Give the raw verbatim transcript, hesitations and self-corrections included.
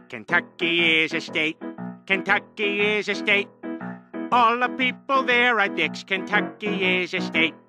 Kentucky is a state. Kentucky is a state. All the people there are dicks. Kentucky is a state.